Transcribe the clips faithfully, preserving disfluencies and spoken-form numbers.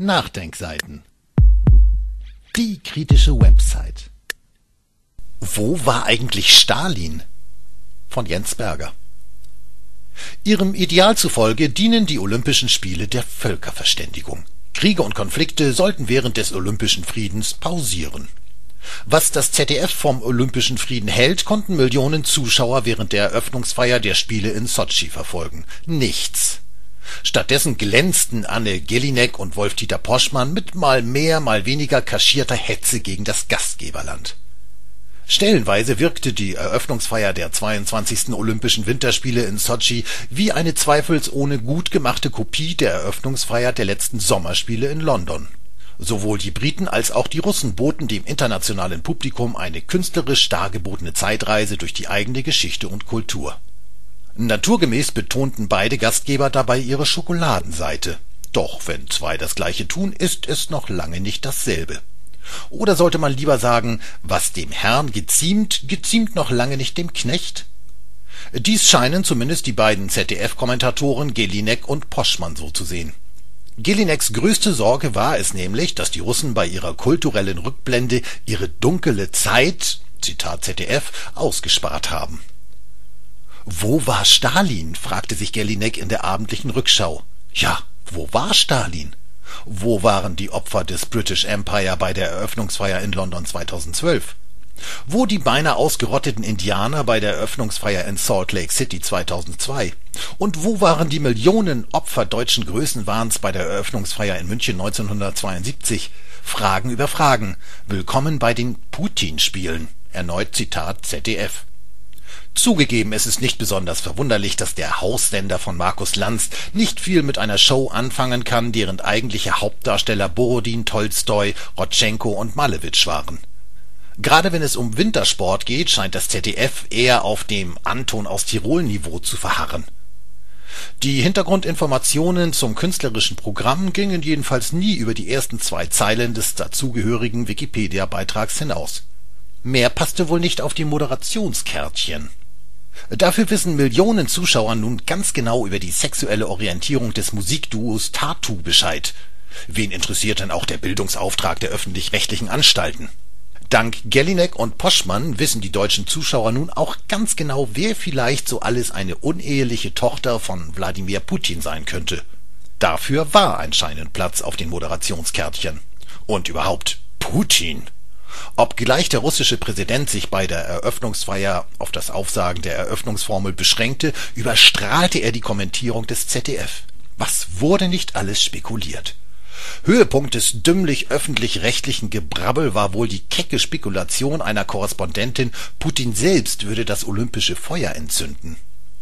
Nachdenkseiten. Die kritische Website. Wo war eigentlich Stalin? Von Jens Berger. Ihrem Ideal zufolge dienen die Olympischen Spiele der Völkerverständigung. Kriege und Konflikte sollten während des Olympischen Friedens pausieren. Was das Z D F vom Olympischen Frieden hält, konnten Millionen Zuschauer während der Eröffnungsfeier der Spiele in Sotschi verfolgen. Nichts. Stattdessen glänzten Anne Jelinek und Wolf-Dieter Poschmann mit mal mehr, mal weniger kaschierter Hetze gegen das Gastgeberland. Stellenweise wirkte die Eröffnungsfeier der zweiundzwanzigsten Olympischen Winterspiele in Sotschi wie eine zweifelsohne gut gemachte Kopie der Eröffnungsfeier der letzten Sommerspiele in London. Sowohl die Briten als auch die Russen boten dem internationalen Publikum eine künstlerisch dargebotene Zeitreise durch die eigene Geschichte und Kultur. Naturgemäß betonten beide Gastgeber dabei ihre Schokoladenseite. Doch wenn zwei das Gleiche tun, ist es noch lange nicht dasselbe. Oder sollte man lieber sagen, was dem Herrn geziemt, geziemt noch lange nicht dem Knecht? Dies scheinen zumindest die beiden Z D F-Kommentatoren Jelinek und Poschmann so zu sehen. Jelineks größte Sorge war es nämlich, dass die Russen bei ihrer kulturellen Rückblende ihre dunkle Zeit, Zitat Z D F, ausgespart haben. Wo war Stalin? Fragte sich Jelinek in der abendlichen Rückschau. Ja, wo war Stalin? Wo waren die Opfer des British Empire bei der Eröffnungsfeier in London zweitausendzwölf? Wo die beinahe ausgerotteten Indianer bei der Eröffnungsfeier in Salt Lake City zweitausendzwei? Und wo waren die Millionen Opfer deutschen Größenwahns bei der Eröffnungsfeier in München neunzehnhundertzweiundsiebzig? Fragen über Fragen. Willkommen bei den Putin-Spielen. Erneut Zitat Z D F. Zugegeben, es ist nicht besonders verwunderlich, dass der Haussender von Markus Lanz nicht viel mit einer Show anfangen kann, deren eigentliche Hauptdarsteller Borodin, Tolstoi, Rodtschenko und Malewitsch waren. Gerade wenn es um Wintersport geht, scheint das Z D F eher auf dem Anton aus Tirol-Niveau zu verharren. Die Hintergrundinformationen zum künstlerischen Programm gingen jedenfalls nie über die ersten zwei Zeilen des dazugehörigen Wikipedia-Beitrags hinaus. Mehr passte wohl nicht auf die Moderationskärtchen. Dafür wissen Millionen Zuschauer nun ganz genau über die sexuelle Orientierung des Musikduos Tattoo Bescheid. Wen interessiert denn auch der Bildungsauftrag der öffentlich-rechtlichen Anstalten? Dank Jelinek und Poschmann wissen die deutschen Zuschauer nun auch ganz genau, wer vielleicht so alles eine uneheliche Tochter von Wladimir Putin sein könnte. Dafür war anscheinend Platz auf den Moderationskärtchen. Und überhaupt, Putin. Obgleich der russische Präsident sich bei der Eröffnungsfeier auf das Aufsagen der Eröffnungsformel beschränkte, überstrahlte er die Kommentierung des Z D F. Was wurde nicht alles spekuliert? Höhepunkt des dümmlich öffentlich-rechtlichen Gebrabbel war wohl die kecke Spekulation einer Korrespondentin, Putin selbst würde das olympische Feuer entzünden.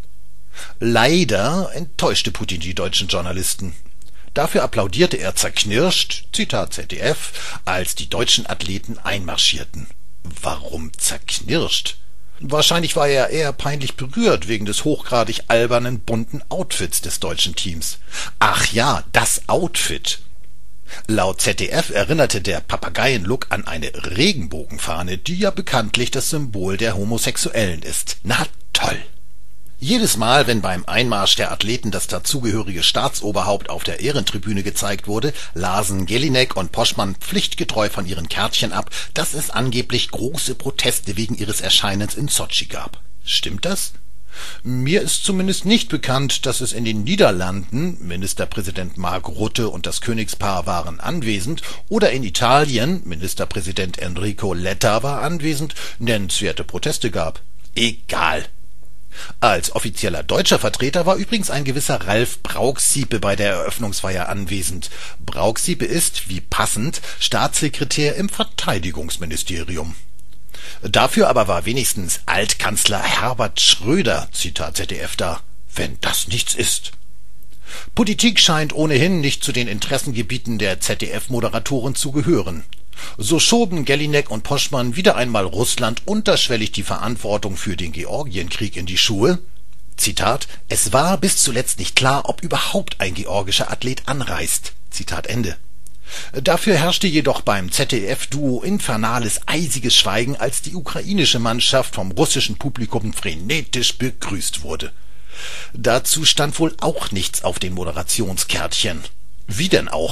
Leider enttäuschte Putin die deutschen Journalisten. Dafür applaudierte er zerknirscht, Zitat Z D F, als die deutschen Athleten einmarschierten. Warum zerknirscht? Wahrscheinlich war er eher peinlich berührt wegen des hochgradig albernen, bunten Outfits des deutschen Teams. Ach ja, das Outfit. Laut Z D F erinnerte der Papageienlook an eine Regenbogenfahne, die ja bekanntlich das Symbol der Homosexuellen ist. Na toll! Jedes Mal, wenn beim Einmarsch der Athleten das dazugehörige Staatsoberhaupt auf der Ehrentribüne gezeigt wurde, lasen Jelinek und Poschmann pflichtgetreu von ihren Kärtchen ab, dass es angeblich große Proteste wegen ihres Erscheinens in Sotschi gab. Stimmt das? Mir ist zumindest nicht bekannt, dass es in den Niederlanden, Ministerpräsident Mark Rutte und das Königspaar waren anwesend, oder in Italien, Ministerpräsident Enrico Letta war anwesend, nennenswerte Proteste gab. Egal. Als offizieller deutscher Vertreter war übrigens ein gewisser Ralf Brauxiepe bei der Eröffnungsfeier anwesend. Brauxiepe ist, wie passend, Staatssekretär im Verteidigungsministerium. Dafür aber war wenigstens Altkanzler Herbert Schröder, Zitat Z D F, da, wenn das nichts ist. Politik scheint ohnehin nicht zu den Interessengebieten der Z D F-Moderatoren zu gehören. So schoben Jelinek und Poschmann wieder einmal Russland unterschwellig die Verantwortung für den Georgienkrieg in die Schuhe. Zitat, es war bis zuletzt nicht klar, ob überhaupt ein georgischer Athlet anreist. Zitat Ende. Dafür herrschte jedoch beim Z D F-Duo infernales, eisiges Schweigen, als die ukrainische Mannschaft vom russischen Publikum frenetisch begrüßt wurde. Dazu stand wohl auch nichts auf den Moderationskärtchen. Wie denn auch?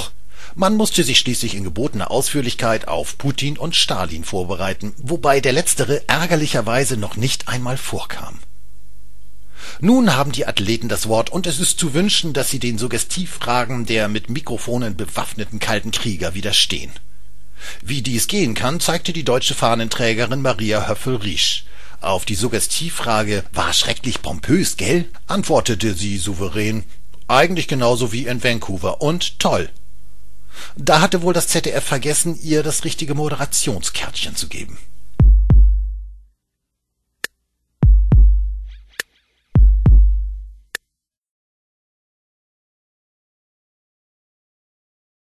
Man musste sich schließlich in gebotener Ausführlichkeit auf Putin und Stalin vorbereiten, wobei der letztere ärgerlicherweise noch nicht einmal vorkam. Nun haben die Athleten das Wort und es ist zu wünschen, dass sie den Suggestivfragen der mit Mikrofonen bewaffneten kalten Krieger widerstehen. Wie dies gehen kann, zeigte die deutsche Fahnenträgerin Maria Höffel-Riesch. Auf die Suggestivfrage »War schrecklich pompös, gell?« antwortete sie souverän, eigentlich genauso wie in Vancouver und toll. Da hatte wohl das Z D F vergessen, ihr das richtige Moderationskärtchen zu geben.